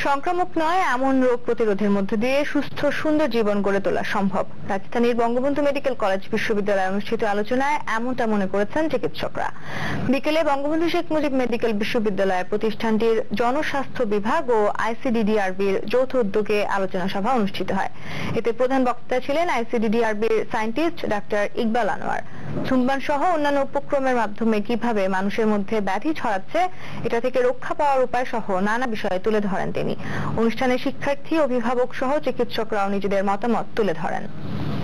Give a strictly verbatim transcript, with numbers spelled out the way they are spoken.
সংক্রামক নয় এমন রোগ প্রতিরোধের মধ্য দিয়ে সুস্থ সুন্দর জীবন গড়ে তোলা সম্ভব। রাজধানীর বঙ্গবন্ধু মেডিকেল কলেজ বিশ্ববিদ্যালয়ে অনুষ্ঠিত আলোচনায় এমনটা মনে করেছেন চিকিৎসকরা। বিকেলে বঙ্গবন্ধু শেখ মুজিব মেডিকেল বিশ্ববিদ্যালয় প্রতিষ্ঠানটির জনস্বাস্থ্য বিভাগ ও আইসিডিডিআরবির যৌথ উদ্যোগে আলোচনা সভা অনুষ্ঠিত হয়। এতে প্রধান বক্তা ছিলেন আইসিডিডিআরবির সায়েন্টিস্ট ডাক্তার ইকবাল আনোয়ার। ধূমপান সহ অন্যান্য উপক্রমের মাধ্যমে কিভাবে মানুষের মধ্যে ব্যাধি ছড়াচ্ছে, এটা থেকে রক্ষা পাওয়ার উপায় সহ নানা বিষয় তুলে ধরেন তিনি। অনুষ্ঠানে শিক্ষার্থী, অভিভাবক সহ চিকিৎসকরাও নিজেদের মতামত তুলে ধরেন।